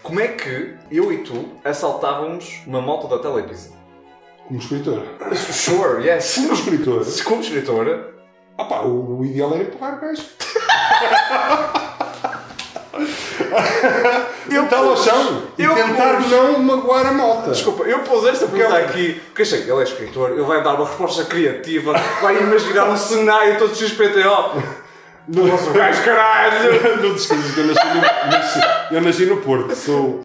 Como é que eu e tu assaltávamos uma moto da Telepisa? Como escritor. Sure, yes. Como escritor. Como escritora. Ah pá, o ideal era empurrar o gajo. Metê-lo ao chão e tentar não magoar a moto. Desculpa, eu pus esta pergunta aqui porque achei que ele é escritor, ele vai dar uma resposta criativa, vai imaginar um cenário todo XPTO. Nossa, o gajo, caralho! Não te esqueças que eu nasci no Porto. Sou